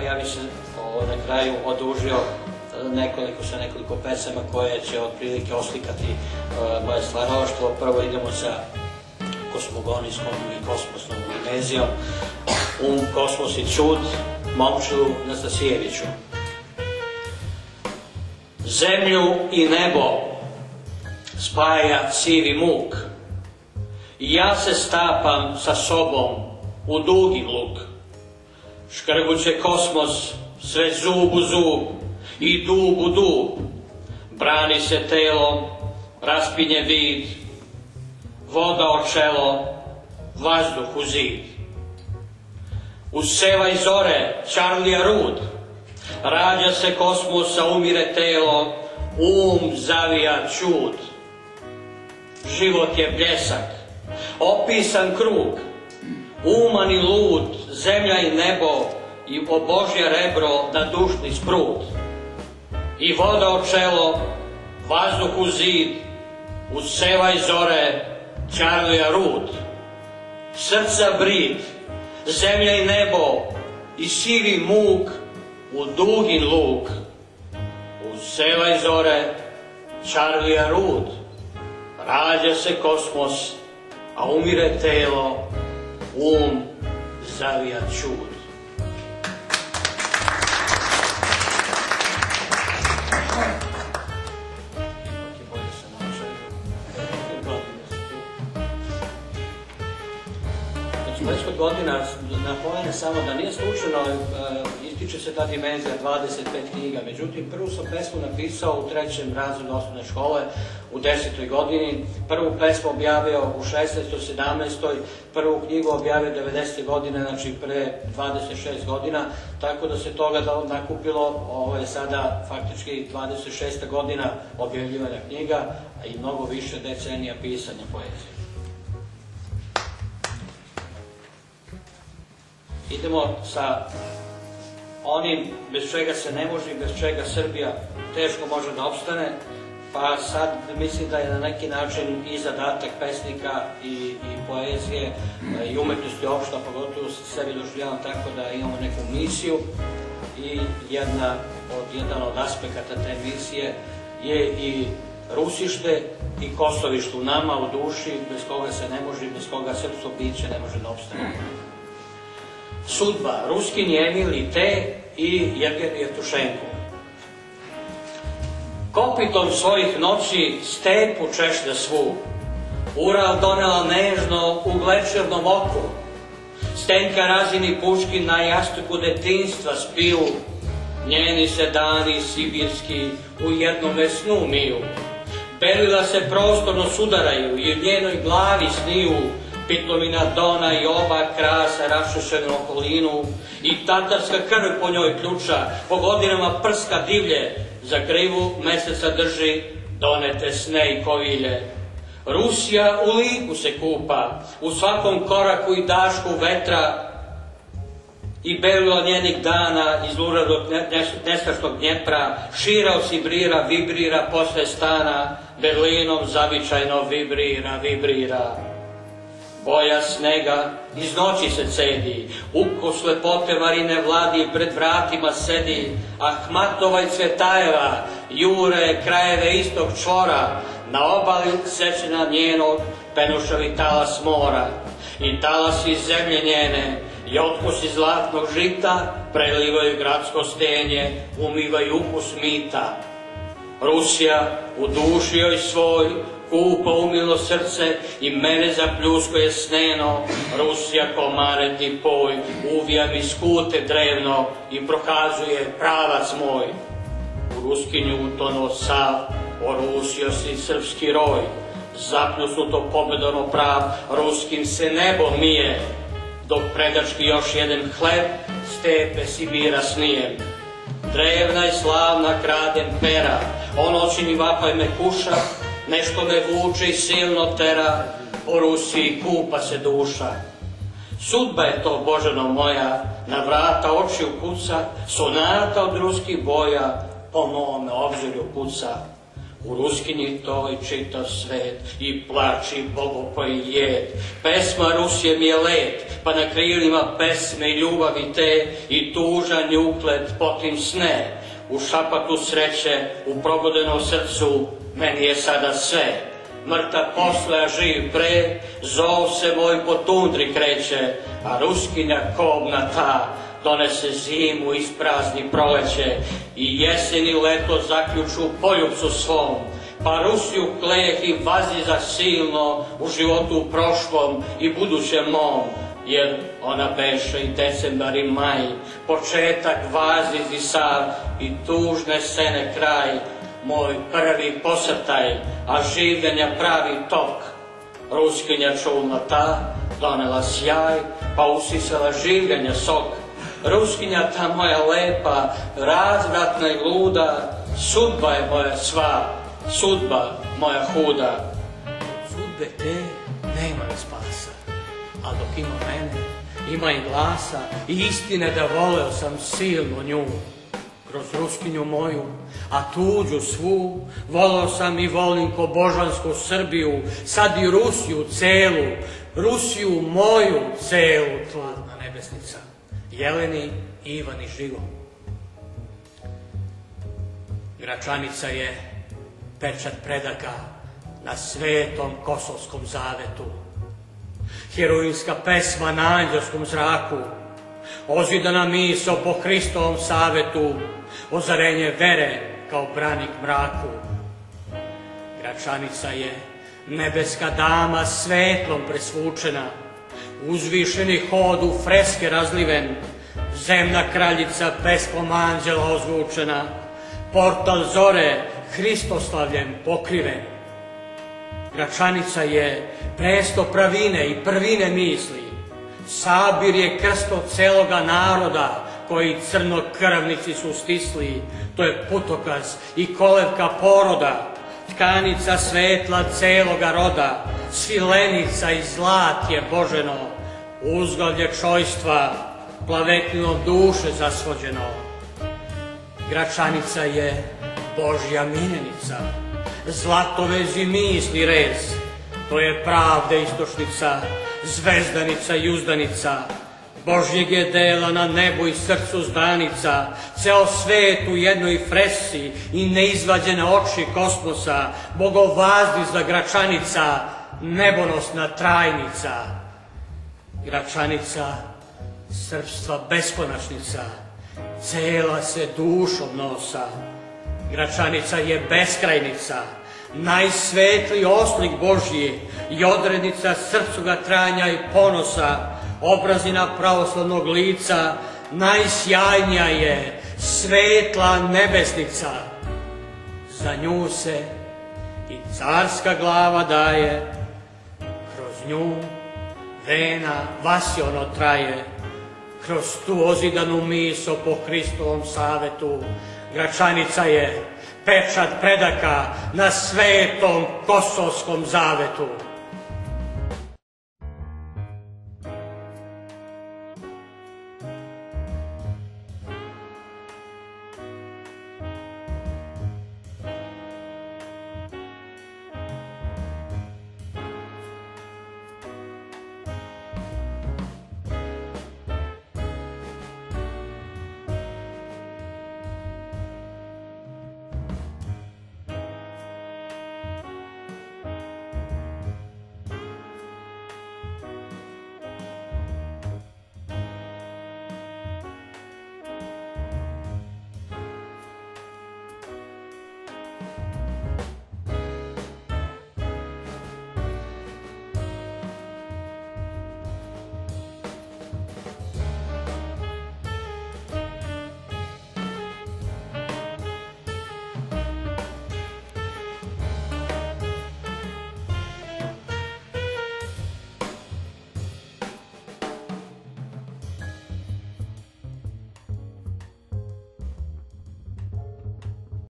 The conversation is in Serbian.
ja bi se na kraju odužio sa nekoliko pesama koje će otprilike oslikati moje stvaralaštvo. Prvo idemo sa kosmogonijskom i kosmosnom dimenzijom. Kosmos i čud, Momčilu Nastasijeviću. Zemlju i nebo spaja sivi muk i ja se stapam sa sobom u dugi luk. Škrguće kosmos sve zub u zub i dub u dub. Brani se telo, raspinje vid, voda o čelo, vazduh u zid. Usevaj zore, Charlija Rud, rađa se kosmos, a umire telo, zavija čud. Život je bljesak, opisan krug, uman i lud, zemlja i nebo i o Božje rebro na dušni sprud. I voda o čelo, vazduh u zid, usevaj zore, Charlija Rud. Srca brid, zemlja i nebo i sivi muk u dugin luk. Usevaj zore, Charlija Rud, rađa se kosmos, a umire telo, zavija čud. Već godina napomene samo da nije slučajno, ističe se ta dimenzija 25 knjiga, međutim prvu sam pesmu napisao u 3. razredu osnovne škole u 10. godini, prvu pesmu objavio u 16. 17. prvu knjigu objavio 90. godine, znači pre 26 godina, tako da se toga nakupilo, ovo je sada faktički 26. godina objavljivanja knjiga, a i mnogo više decenija pisanja poezije. Idemo sa onim bez čega se ne može i bez čega Srbija teško može da opstane, pa sad mislim da je na neki način i zadatak pesnika i poezije i umetnosti opšta, pogotovo sebi doživljavam tako da imamo neku misiju i jedan od aspekata te misije je i Rusište i Kosovište u nama, u duši, bez koga se ne može i bez koga srpsko biće ne može da opstane. Sudba, Ruskin Emil i Te i Jevtušenko. Kopitom svojih noći stepu češlja svu, Ural donela nežno u glečernom oku, Stenka Razini Puškin na jastuku detinjstva spiju, njeni se dani sibirski u jednome snu miju. Belila se prostorno sudaraju i u njenoj glavi sniju, Pitomina Dona i oba krasa rašušenu okolinu i tatarska krv po njoj ključa, po godinama prska divlje, za krivu meseca drži donete sne i kovilje. Rusija u liku se kupa, u svakom koraku i dašku vetra i belilo njenih dana iz luradog nestašnog Dnjepra, širao Sibrira, vibrira posle stana, Berlinom zavičajno vibrira. Boja snega iz noći se cedi, ukus lepote Marine Vladi pred vratima sedi, Ahmatova i Cvetajeva jure krajeve istog čvora, na obali sečena njenog penušavi talas mora. I talasi zemlje njene i otkusi zlatnog žita prelivaju gradsko stenje, umivaju ukus mita. Rusija u duši joj svoj kupa umilo srce i mene zapljuskuje sneno. Rusija ko mareti poj uvija mi skute drevno i prokazuje pravac moj. U Ruskinju utonuo sav, orusio si srpski roj, zapljusnuto pobedano prav, ruskim se nebo mije, dok predački još jedan hleb stepe Sibira snijem. Drevna i slavna kradem pera, o noćini vapaj me kuša, nešto me vuče i silno tera, po Rusiji kupa se duša. Sudba je to, Božano moja, na vrata očiju kuca, sonata od ruskih boja po mome obzirju kuca. U Ruskinji toj čitav svet i plači bogopoji jed. Pesma Rusije mi je let, pa na krilima pesme i ljubavi te i tužan uklet potim sne. U šapatu sreće, u probudenom srcu, meni je sada sve. Mrtav posle, a živ pre, zov se moj po tundri kreće, a Ruskinja kobna ta donese zimu, isprazni proleće i jesen i leto zaključu u poljupcu svom, pa Rusiju kleh i vaziza silno u životu prošlom i budućem mom, jer ona beše i decembar i maj, početak vazizi sav i tužne sene kraj, moj prvi posrtaj, a življenja pravi tok. Ruskinja čulna ta donela sjaj, pa usisala življenja sok. Ruskinja ta moja lepa, razvratna i luda, sudba je moja sva, sudba moja huda. Sudbe te nema spasa, a dok ima mene, ima i glasa i istine da voleo sam silno nju. Kroz Ruskinju moju, a tuđu svu, voleo sam i volim ko božansku Srbiju, sad i Rusiju celu, Rusiju moju celu, tladna nebesnica, Jeleni, Ivan i Žigo. Gračanica je pečat predaka na svetom kosovskom zavetu, heroinska pesma na anđelskom zraku, ozidana misao po Hristovom savetu, ozarenje vere kao branik mraku. Gračanica je nebeska dama svetlom presvučena, uzvišeni hod u freske razliven, zemna kraljica pesmom anđela ozvučena, portal zore Hristoslavljem pokriven. Gračanica je presto pravine i prvine misli, sabir je krsto celoga naroda koji crnokrvnici su stisli, to je putokaz i kolevka poroda, tkanica svetla celoga roda, svilenica i zlatje boženo, uzglavlje čojstva, plavetinom duše zasvođeno. Gračanica je Božja minenica, zlatovezi misli rez, to je pravde istočnica, zvezdanica i uzdanica, Božjeg je dela na nebu i srcu zdanica, ceo svet u jednoj fresi i neizvađene oči kosmosa, bogovazdiza Gračanica, nebonosna trajnica. Gračanica, srpstva beskonačnica, cela se dušom nosa. Gračanica je beskrajnica, najsvetliji oslik Božji i odrednica srcoga trajanja i ponosa, obrazina pravoslavnog lica, najsjajnija je svetla nebesnica. Za nju se i carska glava daje, kroz nju vena vasiono traje, kroz tu ozidanu misao po Hristovom savetu. Gračanica je pečat predaka na svetom kosovskom zavetu.